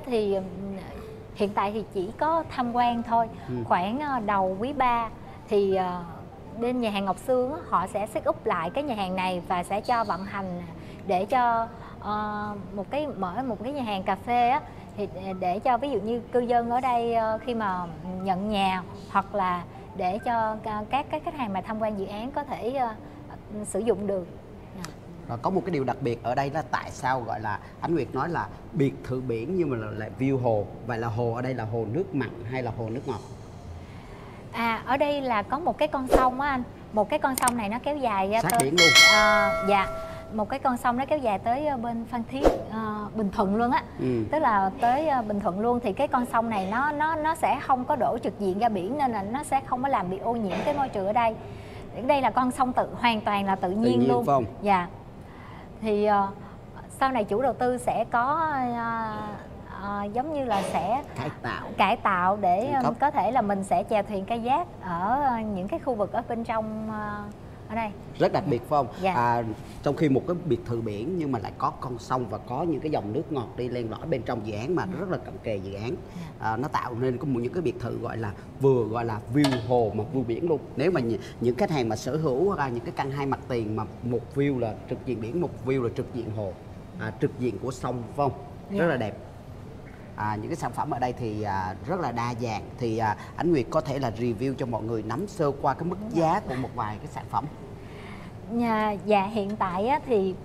thì hiện tại thì chỉ có tham quan thôi. Khoảng đầu quý 3 thì bên nhà hàng Ngọc Sương họ sẽ set up lại cái nhà hàng này và sẽ cho vận hành để cho mở một cái nhà hàng cà phê á, thì để cho ví dụ như cư dân ở đây khi mà nhận nhà, hoặc là để cho các khách hàng mà tham quan dự án có thể sử dụng được. Rồi có một cái điều đặc biệt ở đây là tại sao gọi là Ánh Nguyệt nói là biệt thự biển nhưng mà lại view hồ. Vậy là hồ ở đây là hồ nước mặn hay là hồ nước ngọt? Ở đây là có một cái con sông á anh. Một cái con sông này nó kéo dài ra sát biển luôn. Dạ. Một cái con sông nó kéo dài tới bên Phan Thiết, Bình Thuận luôn á. Tức là tới Bình Thuận luôn. Thì cái con sông này nó sẽ không có đổ trực diện ra biển, nên là nó sẽ không có làm bị ô nhiễm cái môi trường ở đây. Đây là con sông hoàn toàn là tự nhiên luôn. Phải không? Dạ. Thì sau này chủ đầu tư sẽ có giống như là sẽ cải tạo để có thể là mình sẽ chèo thuyền kayak ở những cái khu vực ở bên trong ở đây. Rất đặc biệt phải không? Dạ. Trong khi một cái biệt thự biển nhưng mà lại có con sông và có những cái dòng nước ngọt đi len lỏi bên trong dự án mà rất là cận kề dự án. Nó tạo nên có những cái biệt thự gọi là view hồ mà view biển luôn. Nếu mà những khách hàng mà sở hữu những cái căn 2 mặt tiền mà một view là trực diện biển, một view là trực diện hồ, trực diện của sông phải không? Rất là đẹp. Những cái sản phẩm ở đây thì rất là đa dạng. Thì Ánh Nguyệt có thể là review cho mọi người nắm sơ qua cái mức giá của một vài cái sản phẩm. Dạ, hiện tại á, thì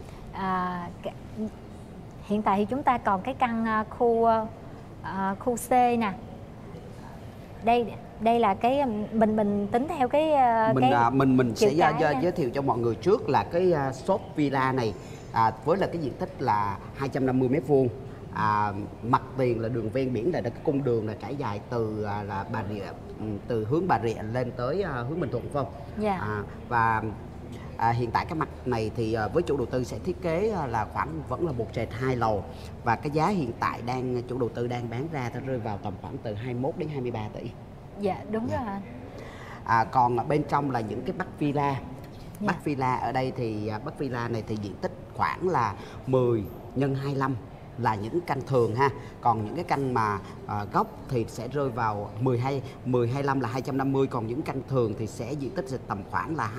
hiện tại thì chúng ta còn cái căn khu C nè. Đây là cái mình tính theo cái mình sẽ giới thiệu cho mọi người trước là cái shop villa này với là cái diện tích là 250 m². Mặt tiền là đường ven biển, là cái cung đường là trải dài từ là Bà Rịa, từ hướng Bà Rịa lên tới hướng Bình Thuận phải không? Dạ. Và hiện tại cái mặt này thì với chủ đầu tư sẽ thiết kế là vẫn là một trệt 2 lầu, và cái giá hiện tại chủ đầu tư đang bán ra nó rơi vào tầm khoảng từ 21 đến 23 tỷ. Dạ đúng rồi. Còn bên trong là những cái Bắc Villa. Bắc Villa ở đây thì Bắc Villa này thì diện tích khoảng là 10 x 25 là những căn thường ha. Còn những cái căn mà góc thì sẽ rơi vào 10-25 là 250. Còn những căn thường thì sẽ diện tích sẽ tầm khoảng là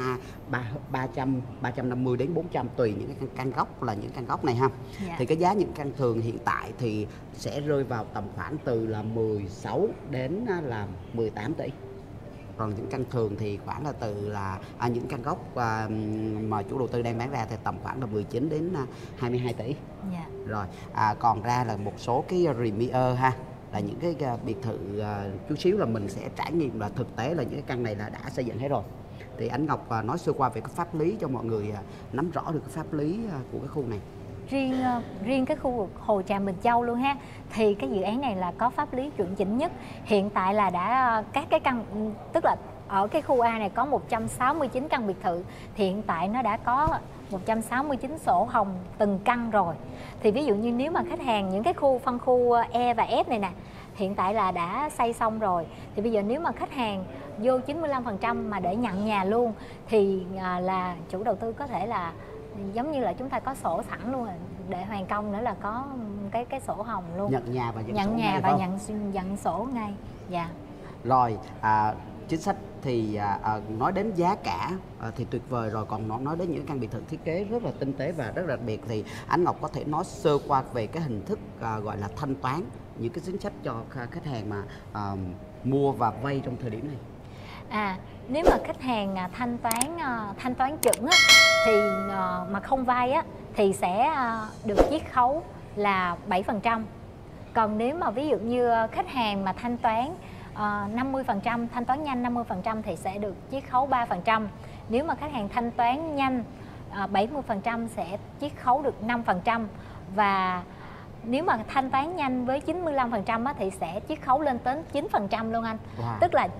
350 đến 400 tùy những cái căn góc, là những căn góc này ha. Thì cái giá những căn thường hiện tại thì sẽ rơi vào tầm khoảng từ là 16 đến là 18 tỷ. Còn những căn thường thì khoảng là từ là những căn góc mà chủ đầu tư đang bán ra thì tầm khoảng là 19 đến 22 tỷ. Rồi còn ra là một số cái Premier ha, là những cái biệt thự chút xíu là mình sẽ trải nghiệm là thực tế là những cái căn này là đã xây dựng hết rồi. Thì anh Ngọc nói sơ qua về cái pháp lý cho mọi người nắm rõ được cái pháp lý của cái khu này. Riêng cái khu vực Hồ Tràm Bình Châu luôn ha, thì cái dự án này là có pháp lý chuẩn chỉnh nhất. Hiện tại là đã các cái căn, tức là ở cái khu A này có 169 căn biệt thự, thì hiện tại nó đã có 169 sổ hồng từng căn rồi. Thì ví dụ như nếu mà khách hàng những cái phân khu E và F này nè, hiện tại là đã xây xong rồi, thì bây giờ nếu mà khách hàng vô 95% mà để nhận nhà luôn thì là chủ đầu tư có thể là giống như là chúng ta có sổ sẵn luôn rồi, để hoàn công nữa là có cái sổ hồng luôn, nhận nhà và nhận sổ ngay. Dạ. Rồi chính sách thì nói đến giá cả thì tuyệt vời rồi, còn nói đến những căn biệt thự thiết kế rất là tinh tế và rất là đặc biệt, thì anh Ngọc có thể nói sơ qua về cái hình thức gọi là thanh toán, những cái chính sách cho khách hàng mà mua và vay trong thời điểm này. Nếu mà khách hàng thanh toán chuẩn á, thì mà không vay á, thì sẽ được chiết khấu là 7%. Còn nếu mà ví dụ như khách hàng mà thanh toán 50%, thanh toán nhanh 50% thì sẽ được chiết khấu 3%. Nếu mà khách hàng thanh toán nhanh 70% sẽ chiết khấu được 5%. Và nếu mà thanh toán nhanh với 95% á, thì sẽ chiết khấu lên tới 9% luôn anh. Tức là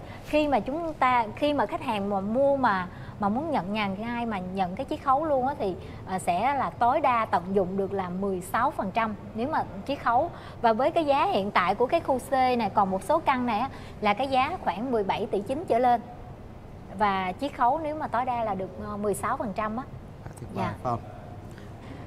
khi mà khách hàng mà mua mà muốn nhận nhà ngay mà nhận cái chiết khấu luôn á, thì sẽ là tối đa tận dụng được là 16% nếu mà chiết khấu. Và với cái giá hiện tại của cái khu C này, còn một số căn này á, là cái giá khoảng 17 tỷ 9 trở lên, và chiết khấu nếu mà tối đa là được 16% á. Dạ.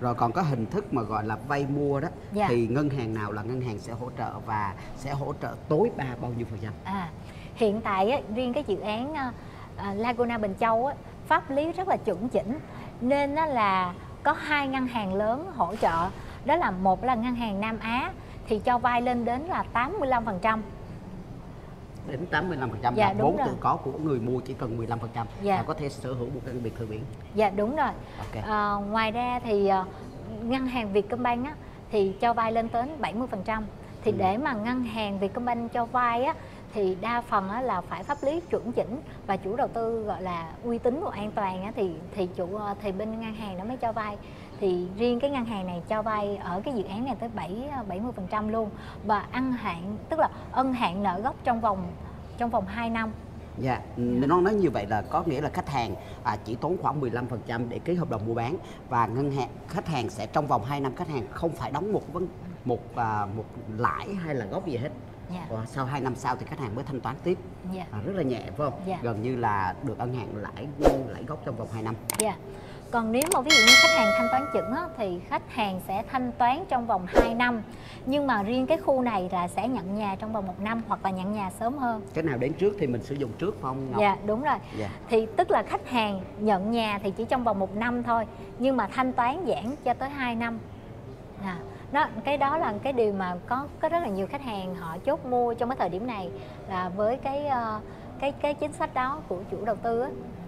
Rồi còn có hình thức mà gọi là vay mua đó, Dạ. thì ngân hàng nào là ngân hàng sẽ hỗ trợ và sẽ hỗ trợ tối đa bao nhiêu %? Hiện tại á, riêng cái dự án Laguna Bình Châu á, pháp lý rất là chuẩn chỉnh, nên á, là có 2 ngân hàng lớn hỗ trợ. Đó là một là ngân hàng Nam Á thì cho vay lên đến là 85%. Đến 85%. Dạ, và đúng vốn rồi. tự có của người mua chỉ cần 15%. Dạ. Là có thể sở hữu một căn biệt thự biển. Dạ đúng rồi. Ok. Ngoài ra thì ngân hàng Vietcombank á, thì cho vay lên tới 70%. Thì để mà ngân hàng Vietcombank cho vay á, thì đa phần á, là phải pháp lý chuẩn chỉnh và chủ đầu tư gọi là uy tín và an toàn á, thì bên ngân hàng nó mới cho vay. Thì riêng cái ngân hàng này cho vay ở cái dự án này tới 70% luôn, và ân hạn, tức là ân hạn nợ gốc trong vòng 2 năm. Dạ, nó nói như vậy là có nghĩa là khách hàng chỉ tốn khoảng 15% để ký hợp đồng mua bán, và khách hàng sẽ trong vòng 2 năm khách hàng không phải đóng một lãi hay là gốc gì hết. Dạ. Và sau 2 năm sau thì khách hàng mới thanh toán tiếp. Dạ. Rất là nhẹ phải không? Dạ. Gần như là được ân hạn lãi gốc trong vòng 2 năm. Dạ. Còn nếu mà ví dụ như khách hàng thanh toán chững á, thì khách hàng sẽ thanh toán trong vòng 2 năm. Nhưng mà riêng cái khu này là sẽ nhận nhà trong vòng 1 năm hoặc là nhận nhà sớm hơn. Cái nào đến trước thì mình sử dụng trước phải không Ngọc? Dạ đúng rồi. Dạ. Thì tức là khách hàng nhận nhà thì chỉ trong vòng 1 năm thôi, nhưng mà thanh toán giãn cho tới 2 năm. Cái đó là cái điều mà có rất là nhiều khách hàng họ chốt mua trong cái thời điểm này, là với cái chính sách đó của chủ đầu tư á.